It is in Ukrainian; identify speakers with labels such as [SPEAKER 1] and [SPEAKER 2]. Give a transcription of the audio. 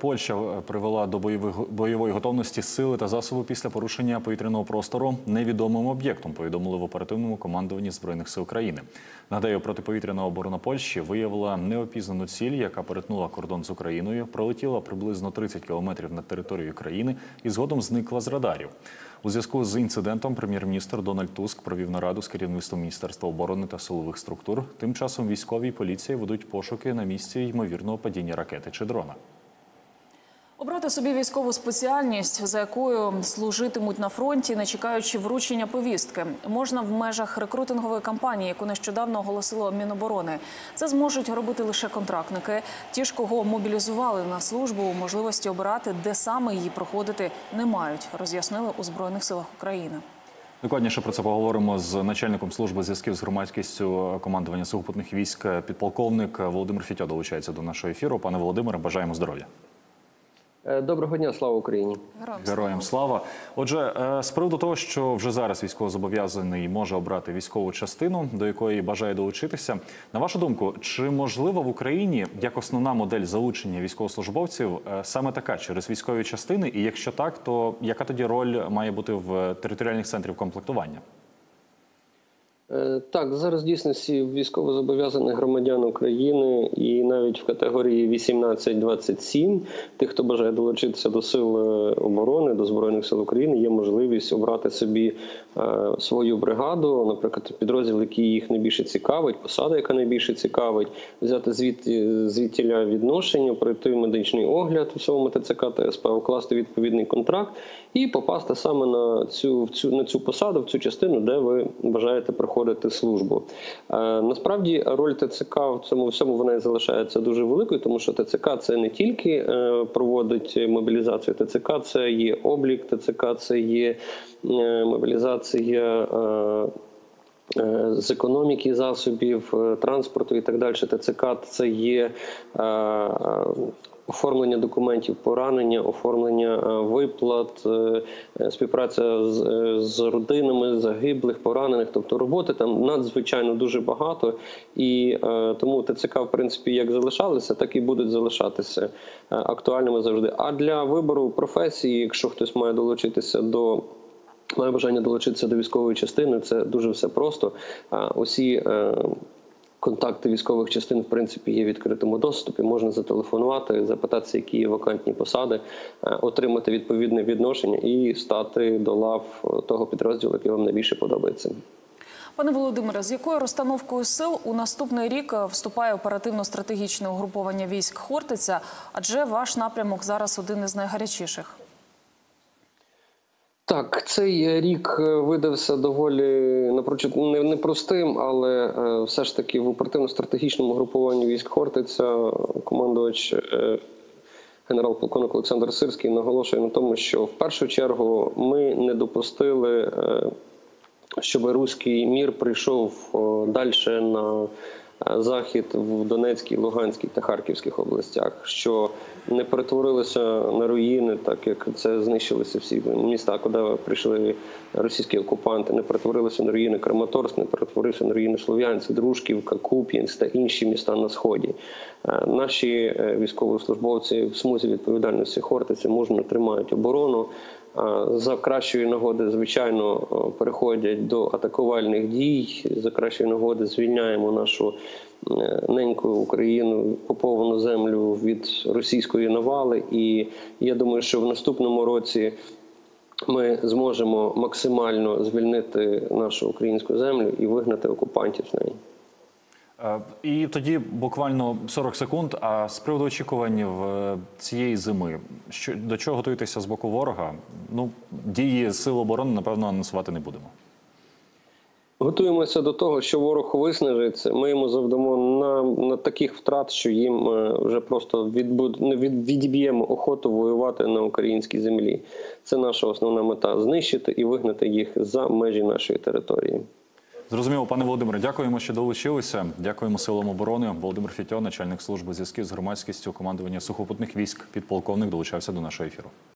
[SPEAKER 1] Польща привела до бойової готовності сили та засоби після порушення повітряного простору невідомим об'єктом, повідомили в оперативному командуванні Збройних сил України. Нагадаю, протиповітряна оборона Польщі виявила неопізнану ціль, яка перетнула кордон з Україною, пролетіла приблизно 30 кілометрів над територією країни і згодом зникла з радарів. У зв'язку з інцидентом прем'єр-міністр Дональд Туск провів нараду з керівництвом Міністерства оборони та силових структур. Тим часом військові і поліція ведуть пошуки на місці ймовірного падіння ракети чи дрона.
[SPEAKER 2] Обрати собі військову спеціальність, за якою служитимуть на фронті, не чекаючи вручення повістки, можна в межах рекрутингової кампанії, яку нещодавно оголосило Міноборони. Це зможуть робити лише контрактники. Ті ж, кого мобілізували на службу, можливості обирати, де саме її проходити, не мають, роз'яснили у Збройних силах України.
[SPEAKER 1] Докладніше про це поговоримо з начальником служби зв'язків з громадськістю командування сухопутних військ, підполковник Володимир Фітьо долучається до нашого ефіру. Пане Володимире, бажаємо здоров'я.
[SPEAKER 3] Доброго дня, слава Україні.
[SPEAKER 1] Героям слава. Отже, з приводу того, що вже зараз військовозобов'язаний може обрати військову частину, до якої бажає долучитися, на вашу думку, чи можливо в Україні, як основна модель залучення військовослужбовців, саме така, через військові частини? І якщо так, то яка тоді роль має бути в територіальних центрів комплектування?
[SPEAKER 3] Так, зараз в дійсності військовозобов'язаних громадян України і навіть в категорії 18-27, тих, хто бажає долучитися до сил оборони, до Збройних сил України, є можливість обрати собі свою бригаду, наприклад, підрозділ, який їх найбільше цікавить, посада, яка найбільше цікавить, взяти звідтіля відношення, пройти медичний огляд у своєму ТЦК та СП, укласти відповідний контракт і попасти саме на цю посаду, в цю частину, де ви бажаєте проходити службу. Насправді роль ТЦК в цьому всьому вона і залишається дуже великою, тому що ТЦК це не тільки проводить мобілізацію, ТЦК це є облік, ТЦК це є мобілізація з економіки засобів, транспорту і так далі. ТЦК це є оформлення документів поранення, оформлення виплат, співпраця з родинами загиблих, поранених. Тобто роботи там надзвичайно дуже багато. І тому ТЦК, в принципі, як залишалися, так і будуть залишатися актуальними завжди. А для вибору професії, якщо хтось має бажання долучитися до військової частини, це дуже все просто. Усі контакти військових частин, в принципі, є в відкритому доступі. Можна зателефонувати, запитатися, які є вакантні посади, отримати відповідне відношення і стати до лав того підрозділу, який вам найбільше подобається.
[SPEAKER 2] Пане Володимире, з якою розстановкою сил у наступний рік вступає оперативно-стратегічне угруповання військ «Хортиця», адже ваш напрямок зараз один із найгарячіших?
[SPEAKER 3] Так, цей рік видався доволі напрочуд непростим, але все ж таки в оперативно-стратегічному групуванні військ «Хортиця» командувач генерал-полковник Олександр Сирський наголошує на тому, що в першу чергу ми не допустили, щоб руський мір прийшов далі на захід в Донецькій, Луганській та Харківських областях, що не перетворилися на руїни, так як це знищилися всі міста, куди прийшли російські окупанти, не перетворилися на руїни Краматорськ, не перетворився на руїни Слов'янськ, Дружківка, Куп'янськ та інші міста на Сході. Наші військовослужбовці в смузі відповідальності «Хортиці» мужньо тримають оборону. За кращої нагоди, звичайно, переходять до атакувальних дій, за кращої нагоди звільняємо нашу неньку Україну, окуповану землю від російської навали. І я думаю, що в наступному році ми зможемо максимально звільнити нашу українську землю і вигнати окупантів з неї.
[SPEAKER 1] І тоді буквально 40 секунд. А з приводу очікувань цієї зими, до чого готуєтеся з боку ворога? Ну, дії Сил оборони, напевно, анонсувати не будемо.
[SPEAKER 3] Готуємося до того, що ворог виснажиться. Ми йому завдамо на таких втрат, що їм вже просто відіб'ємо охоту воювати на українській землі. Це наша основна мета – знищити і вигнати їх за межі нашої території.
[SPEAKER 1] Зрозуміло, пане Володимире, дякуємо, що долучилися. Дякуємо Силам оборони. Володимир Фітьо, начальник служби зв'язків з громадськістю командування сухопутних військ, підполковник, долучався до нашого ефіру.